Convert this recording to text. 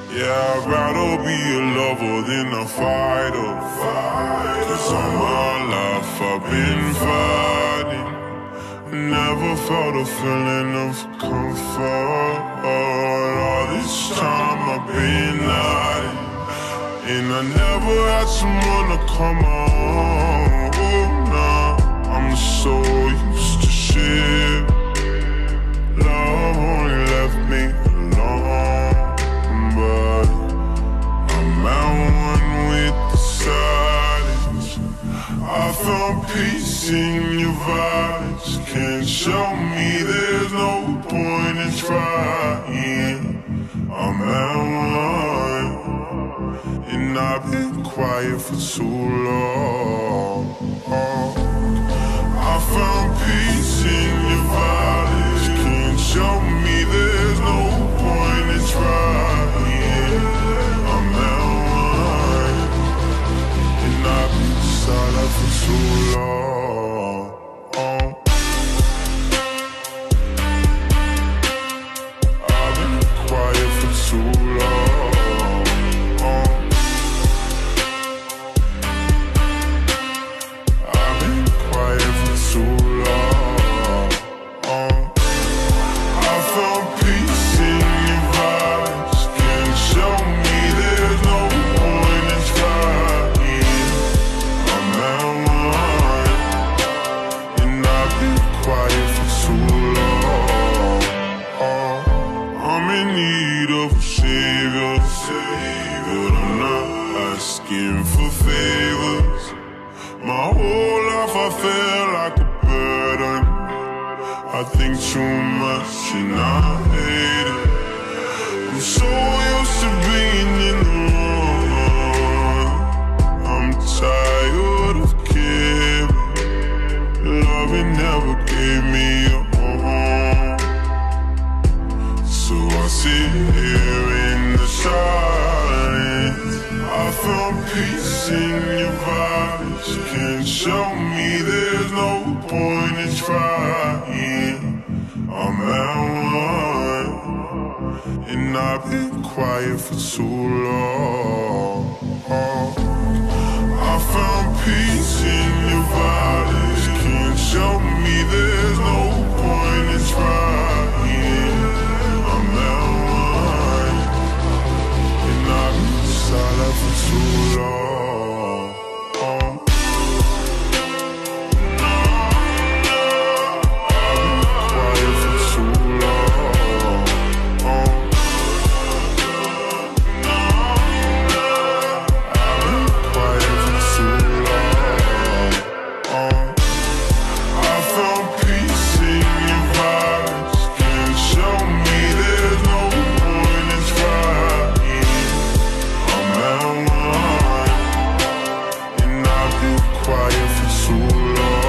Yeah, I'd rather be a lover than a fighter. Cause all my life I've been fighting. Never felt a feeling of comfort. All this time I've been hiding, and I never had someone to come on. Oh, nah, I'm so used to shit. Love only left me alone, but I'm at one with the silence. I found peace in your violence. Can't show me there's no point in trying. I'm at one, and I've been quiet for too long. I found peace in your violence. Can't show me there's no point in trying. I'm at one, and I've been silent for too long. I've been quiet for too long. I've been quiet for too long. I found peace in your vibes. Can't show me there's no point in trying. I'm at one, and I've been quiet for too long. I'm in need of a savior, but I'm not asking for favors. My whole life I felt like a burden. I think too much and I hate it. I'm so used to being in the wrong. I'm tired of caring. Loving never gave me a home. So I sit here in the silence. I found peace in your violence. Can't show me there's no point in trying. I'm at one, and I've been quiet for too long. I found peace in your violence. Can't show me there's no point in trying. I'm at one, and I've been silent for too long. Quiet for too long.